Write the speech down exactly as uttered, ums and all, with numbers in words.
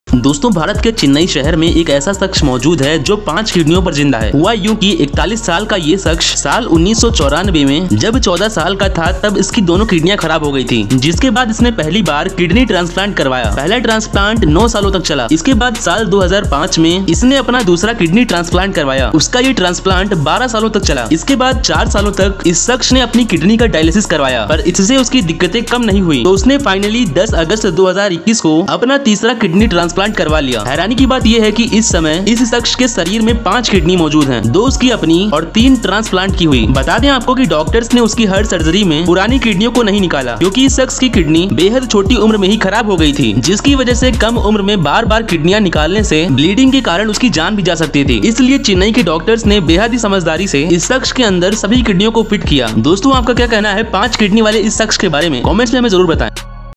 दोस्तों, भारत के चेन्नई शहर में एक ऐसा शख्स मौजूद है जो पांच किडनियों पर जिंदा है। हुआ यूं कि इकतालीस साल का ये शख्स साल उन्नीस सौ चौरानवे में जब चौदह साल का था तब इसकी दोनों किडनियां खराब हो गई थी, जिसके बाद इसने पहली बार किडनी ट्रांसप्लांट करवाया। पहला ट्रांसप्लांट नौ सालों तक चला। इसके बाद साल दो हज़ार पाँच में इसने अपना दूसरा किडनी ट्रांसप्लांट करवाया। उसका ये ट्रांसप्लांट बारह सालों तक चला। इसके बाद चार सालों तक इस शख्स ने अपनी किडनी का डायलिसिस करवाया, पर इससे उसकी दिक्कतें कम नहीं हुई, तो उसने फाइनली दस अगस्त दो हज़ार इक्कीस को अपना तीसरा किडनी ट्रांसप्लांट करवा लिया। हैरानी की बात यह है कि इस समय इस शख्स के शरीर में पांच किडनी मौजूद हैं, दो उसकी अपनी और तीन ट्रांसप्लांट की हुई। बता दें आपको कि डॉक्टर्स ने उसकी हर सर्जरी में पुरानी किडनियों को नहीं निकाला, क्योंकि इस शख्स की किडनी बेहद छोटी उम्र में ही खराब हो गई थी, जिसकी वजह से कम उम्र में बार बार किडनियां निकालने से ब्लीडिंग के कारण उसकी जान भी जा सकती थी। इसलिए चेन्नई के डॉक्टर्स ने बेहद ही समझदारी से इस शख्स के अंदर सभी किडनियों को फिट किया। दोस्तों, आपका क्या कहना है पांच किडनी वाले इस शख्स के बारे में? कमेंट्स में हमें जरूर बताएं।